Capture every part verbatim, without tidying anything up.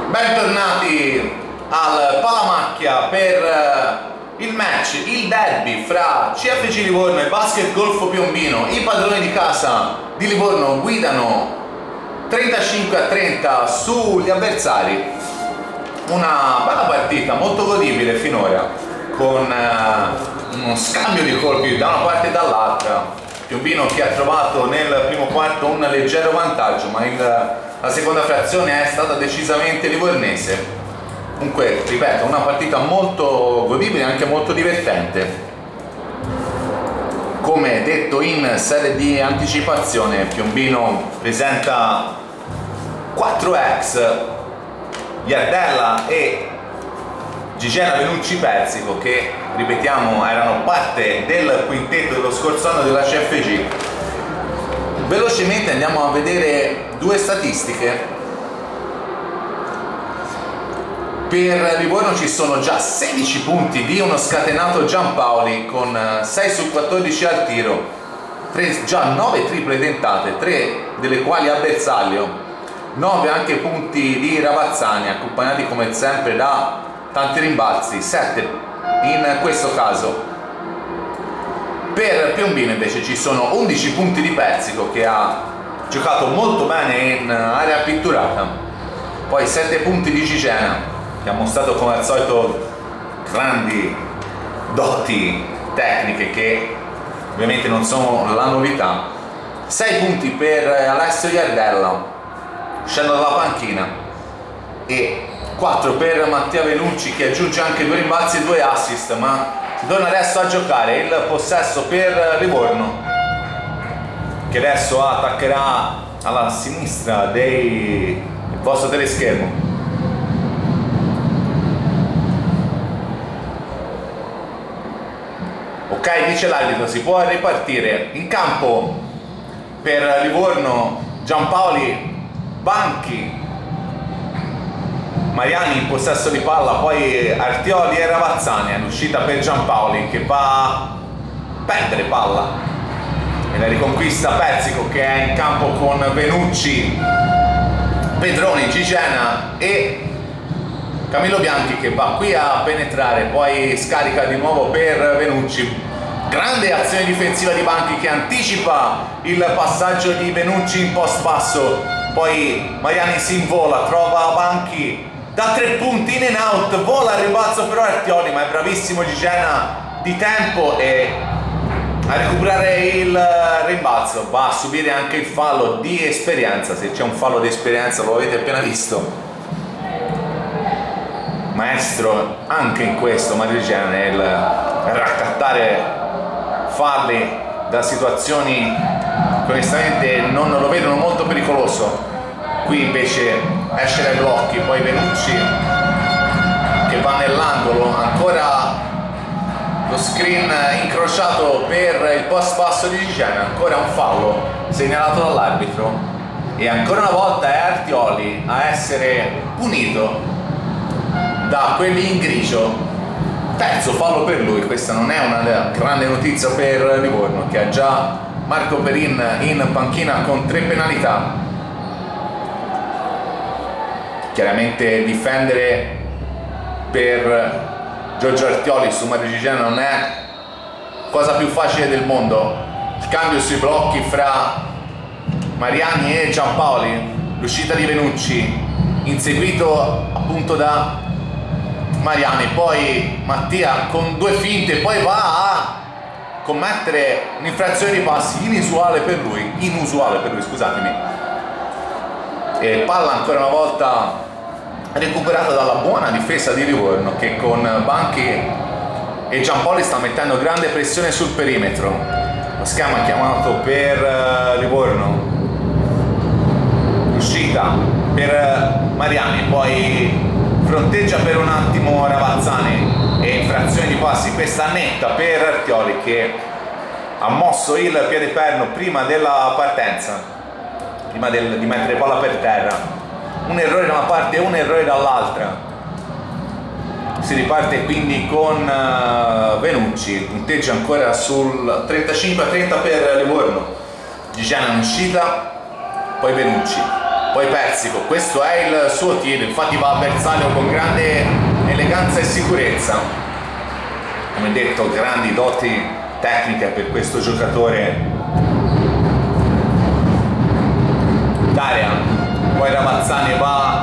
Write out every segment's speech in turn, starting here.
Bentornati al Palamacchia per il match, il derby fra C F G Livorno e Basket Golfo Piombino. I padroni di casa di Livorno guidano trentacinque a trenta sugli avversari. Una bella partita, molto godibile finora, con eh, uno scambio di colpi da una parte e dall'altra. Piombino che ha trovato nel primo quarto un leggero vantaggio, ma il, la seconda frazione è stata decisamente livornese. Comunque, ripeto, una partita molto godibile e anche molto divertente. Come detto in sede di anticipazione, Piombino presenta quattro ex, Iardella e Gigena Venucci Persico, che ripetiamo erano parte del quintetto dello scorso anno della C F G. Velocemente andiamo a vedere due statistiche. Per Livorno ci sono già sedici punti di uno scatenato Giampaoli con sei su quattordici al tiro, tre, già nove triple tentate, tre delle quali a bersaglio, nove anche punti di Ravazzani, accompagnati come sempre da tanti rimbalzi, sette in questo caso. Per Piombino invece ci sono undici punti di Persico, che ha giocato molto bene in area pitturata, poi sette punti di Gigena, che ha mostrato come al solito grandi doti tecniche che ovviamente non sono la novità, sei punti per Alessio Iardella uscendo dalla panchina e quattro per Mattia Venucci, che aggiunge anche due rimbalzi e due assist, ma si torna adesso a giocare il possesso per Livorno, che adesso attaccherà alla sinistra dei... del vostro teleschermo. Ok, dice l'arbitro, si può ripartire. In campo per Livorno Giampaoli, Banchi, Mariani in possesso di palla, poi Artioli e Ravazzani all'uscita per Giampaoli, che va a perdere palla e la riconquista Persico, che è in campo con Venucci, Pedroni, Gigena e Camillo Bianchi, che va qui a penetrare, poi scarica di nuovo per Venucci. Grande azione difensiva di Banchi, che anticipa il passaggio di Venucci in post basso, poi Mariani si invola, trova Banchi da tre punti in and out, vola al rimbalzo però Artioli, ma è bravissimo Gigena di tempo e a recuperare il rimbalzo. Va a subire anche il fallo di esperienza, se c'è un fallo di esperienza lo avete appena visto. Maestro anche in questo Mario Gigena nel raccattare falli da situazioni che onestamente non lo vedono molto pericoloso. Qui invece esce dai blocchi, poi Venucci che va nell'angolo, ancora lo screen incrociato per il post basso di Gigena, ancora un fallo segnalato dall'arbitro e ancora una volta è Artioli a essere punito da quelli in grigio. Terzo fallo per lui. Questa non è una grande notizia per Livorno, che ha già Marco Perin in panchina con tre penalità. Chiaramente difendere per Giorgio Artioli su Mario Gigena non è cosa più facile del mondo. Il cambio sui blocchi fra Mariani e Giampaoli, l'uscita di Venucci inseguito appunto da Mariani, poi Mattia con due finte, poi va a commettere un'infrazione di passi inusuale per lui, inusuale per lui, scusatemi. E palla ancora una volta recuperata dalla buona difesa di Livorno, che con Banchi e Giampaoli sta mettendo grande pressione sul perimetro. Lo schema chiamato per Livorno, uscita per Mariani, poi fronteggia per un attimo Ravazzani e infrazione di passi, questa netta per Artioli, che ha mosso il piede perno prima della partenza, prima del, di mettere palla per terra. Un errore da una parte e un errore dall'altra. Si riparte quindi con uh, Venucci, punteggia ancora sul trentacinque a trenta per Livorno. Gigena in uscita, poi Venucci Poi Persico, questo è il suo tiro, infatti va a bersaglio con grande eleganza e sicurezza. Come detto, grandi doti tecniche per questo giocatore. Daria, poi Ravazzani va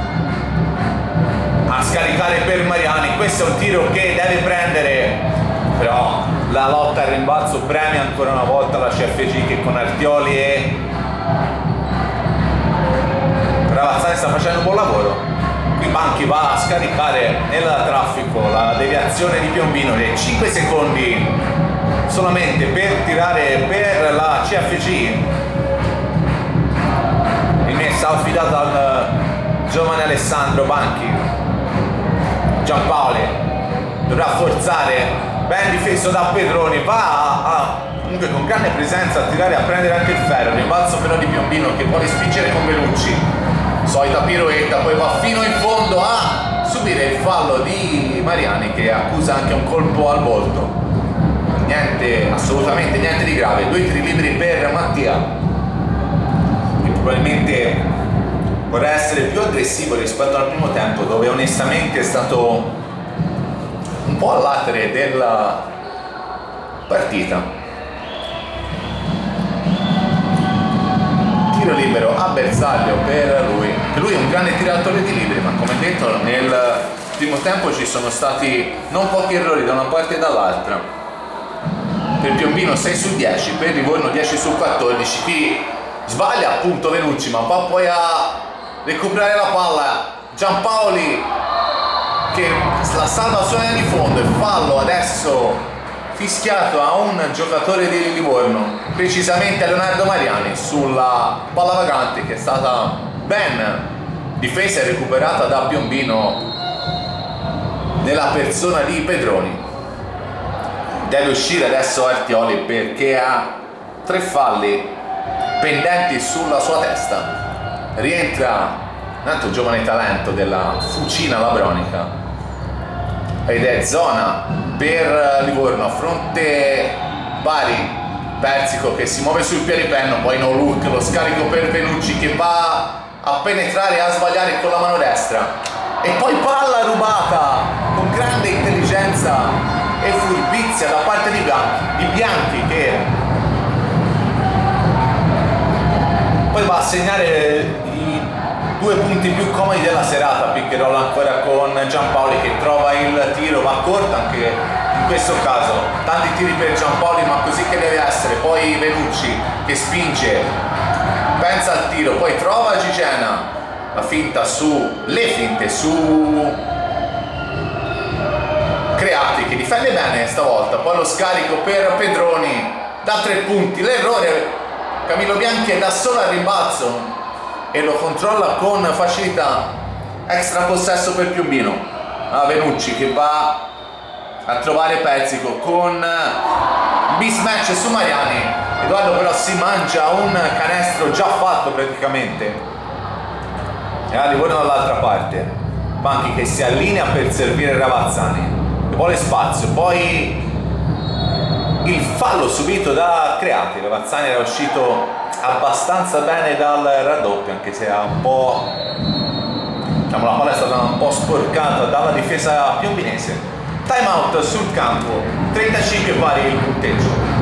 a scaricare per Mariani, questo è un tiro che deve prendere, però la lotta al rimbalzo premia ancora una volta la C F G, che con Artioli e Ravazzani sta facendo un buon lavoro. Qui Banchi va a scaricare nel traffico la deviazione di Piombino, e cinque secondi solamente per tirare per la C F G. Rimessa affidata al giovane Alessandro Banchi. Giampaoli dovrà forzare, ben difeso da Pedroni, va a, a comunque con grande presenza a tirare, a prendere anche il ferro. Rimbalzo però di Piombino che vuole spingere con Venucci. Solita piroetta, poi va fino in fondo a subire il fallo di Mariani, che accusa anche un colpo al volto. Niente, assolutamente niente di grave. Due tiri liberi per Mattia, che probabilmente vorrà essere più aggressivo rispetto al primo tempo, dove onestamente è stato un po' all'atere della partita. Tiro libero a bersaglio per lui, che lui è un grande tiratore di liberi, ma come detto nel primo tempo ci sono stati non pochi errori da una parte e dall'altra. Per Piombino sei su dieci, per Livorno dieci su quattordici. Qui sbaglia appunto Venucci, ma va poi a recuperare la palla Giampaoli, che la salva sulla linea di fondo, e fallo adesso fischiato a un giocatore di Livorno, precisamente a Leonardo Mariani, sulla palla vagante che è stata ben difesa e recuperata da Piombino nella persona di Pedroni. Deve uscire adesso Artioli perché ha tre falli pendenti sulla sua testa. Rientra intanto il giovane talento della Fucina Labronica, ed è zona per Livorno a fronte pari. Persico che si muove sul piedipenno, poi no look, lo scarico per Venucci che va a penetrare e a sbagliare con la mano destra, e poi palla rubata con grande intelligenza e furbizia da parte di Bianchi, di Bianchi che poi va a segnare i due punti più comodi della serata. Pick and roll ancora con Giampaoli che trova il tiro, va corto anche in questo caso, tanti tiri per Giampaoli, ma così che deve essere. Poi Venucci che spinge, pensa al tiro, poi trova Gigena, la finta su, le finte su Creati che difende bene stavolta, poi lo scarico per Pedroni da tre punti, l'errore, Camillo Bianchi è da solo al rimbalzo e lo controlla con facilità. Extra possesso per Piombino, a Venucci che va a trovare Persico con mismatch su Mariani. Edoardo però si mangia un canestro già fatto praticamente, e a Livorno dall'altra parte. Banchi che si allinea per servire Ravazzani, vuole spazio, poi il fallo subito da Creati. Ravazzani era uscito abbastanza bene dal raddoppio, anche se ha un po', diciamo, la palla è stata un po' sporcata dalla difesa piombinese. Time out sul campo, trentacinque pari il punteggio.